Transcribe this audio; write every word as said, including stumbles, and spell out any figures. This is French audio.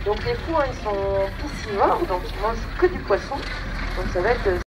Donc les fous, hein, ils sont piscivores, donc ils mangent que du poisson. Donc ça va être